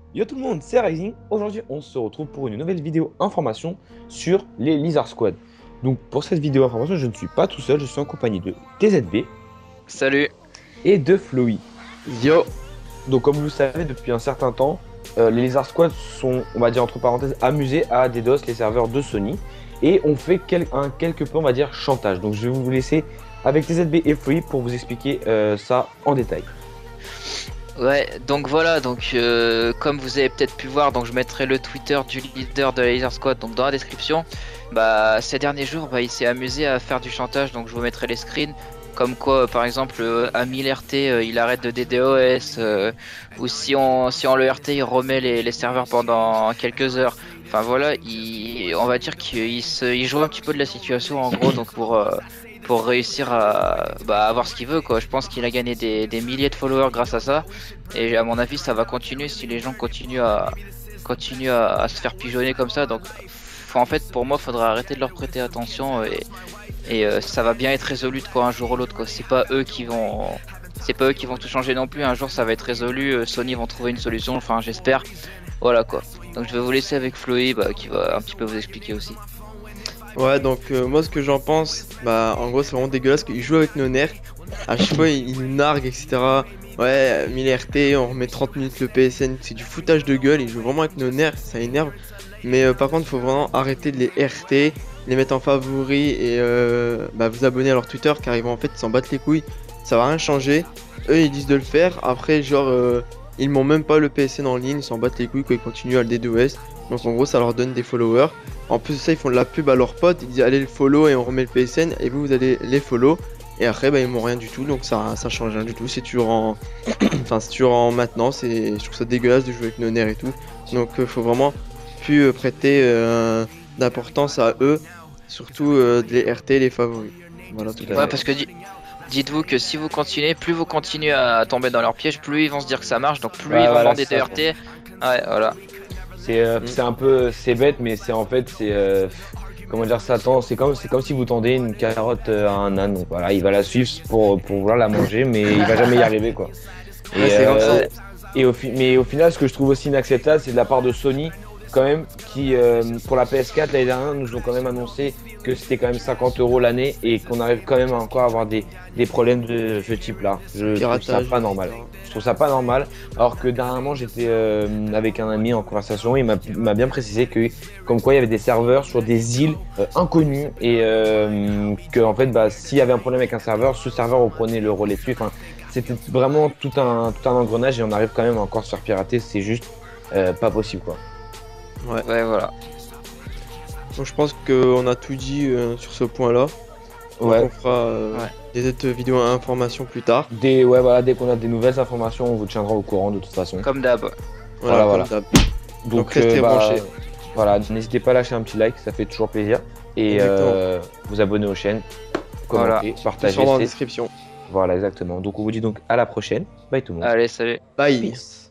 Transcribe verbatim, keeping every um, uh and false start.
Yo tout le monde, c'est Rising. Aujourd'hui, on se retrouve pour une nouvelle vidéo information sur les Lizard Squad. Donc, pour cette vidéo information, je ne suis pas tout seul, je suis en compagnie de T Z B Salut. et de Flowy. Yo. Donc, comme vous le savez, depuis un certain temps, euh, les Lizard Squad sont, on va dire entre parenthèses, amusés à DDoS les serveurs de Sony et on fait quel- un quelque peu, on va dire, chantage. Donc, je vais vous laisser avec T Z B et Flowy pour vous expliquer euh, ça en détail. Ouais, donc voilà, donc euh, comme vous avez peut-être pu voir, donc je mettrai le Twitter du leader de la Laser Squad donc dans la description. Bah ces derniers jours, bah, il s'est amusé à faire du chantage, donc je vous mettrai les screens. Comme quoi, euh, par exemple, euh, à mille R T, euh, il arrête de DDoS, euh, ou si on si on le R T, il remet les, les serveurs pendant quelques heures. Enfin voilà, il, on va dire qu'il se, il joue un petit peu de la situation en gros, donc pour euh, pour réussir à bah, avoir ce qu'il veut quoi. Je pense qu'il a gagné des, des milliers de followers grâce à ça. Et à mon avis, ça va continuer si les gens continuent à, continuent à, à se faire pigeonner comme ça. Donc, en fait, pour moi, il faudra arrêter de leur prêter attention et, et euh, ça va bien être résolu de quoi un jour ou l'autre. Quoi. C'est pas eux qui vont, c'est pas eux qui vont tout changer non plus. Un jour, ça va être résolu. euh, Sony vont trouver une solution. Enfin, j'espère. Voilà quoi. Donc, je vais vous laisser avec Floé, bah, qui va un petit peu vous expliquer aussi. Ouais, donc euh, moi ce que j'en pense, bah en gros c'est vraiment dégueulasse qu'il joue avec nos nerfs. À chaque fois il, il nous nargue, et cetera. Ouais, mille R T, on remet trente minutes le P S N, c'est du foutage de gueule, il joue vraiment avec nos nerfs, ça énerve. Mais euh, par contre, faut vraiment arrêter de les R T, les mettre en favoris et euh, bah, vous abonner à leur Twitter car ils vont en fait s'en battre les couilles. Ça va rien changer. Eux ils disent de le faire, après genre euh, ils m'ont même pas le P S N en ligne, ils s'en battent les couilles quand ils continuent à le DDoS. Donc en gros ça leur donne des followers. En plus de ça, ils font de la pub à leurs potes, ils disent allez le follow et on remet le P S N et vous vous allez les follow et après bah ils m'ont rien du tout donc ça ça change rien du tout, c'est toujours en enfin c'est toujours en maintenance et je trouve ça dégueulasse de jouer avec nos nerfs et tout. Donc euh, faut vraiment plus euh, prêter euh, d'importance à eux, surtout euh, de les R T, les favoris. Voilà tout à Ouais, fait. parce que di- dites-vous que si vous continuez, plus vous continuez à tomber dans leur piège, plus ils vont se dire que ça marche, donc plus ils Ouais, vont voilà, c'est demander ça de quoi. R T. Ouais, voilà. C'est euh, Mm. c'est un peu, c'est bête, mais c'est en fait, c'est euh, comment dire ça, tend- c'est comme, c'est comme si vous tendez une carotte euh, à un âne. Donc voilà, il va la suivre pour, pour vouloir la manger, mais il va jamais y arriver quoi. Ouais, Et, c'est grave ça. euh, et au, fi- mais au final, ce que je trouve aussi inacceptable, c'est de la part de Sony, quand même, qui euh, pour la P S quatre l'année dernière nous ont quand même annoncé que c'était quand même cinquante euros l'année et qu'on arrive quand même encore à avoir des, des problèmes de ce type-là. Je trouve ça Piratage, pas normal. et cetera. Je trouve ça pas normal. Alors que dernièrement, j'étais euh, avec un ami en conversation, il m'a il m'a bien précisé que, comme quoi, il y avait des serveurs sur des îles euh, inconnues et euh, que, en fait, bah, s'il y avait un problème avec un serveur, ce serveur reprenait le relais dessus. Enfin, c'était vraiment tout un, tout un engrenage et on arrive quand même à encore se faire pirater. C'est juste euh, pas possible, quoi. Ouais. Ouais, voilà. Donc je pense qu'on a tout dit euh, sur ce point-là. Donc Ouais. on fera euh, Ouais. des autres vidéos à information plus tard. Dès, ouais, voilà, dès qu'on a des nouvelles informations, on vous tiendra au courant de toute façon. Comme d'hab. Voilà, Voilà, voilà. comme d'hab. Donc, Donc, restez euh, bah, branchés. voilà, n'hésitez pas à lâcher un petit like, ça fait toujours plaisir. Et Exactement. euh, vous abonner aux chaînes, Voilà. commenter, Tout partager. sera dans la c'est- description. Voilà, exactement. Donc on vous dit donc à la prochaine. Bye tout le monde. Allez, salut. Bye. Peace.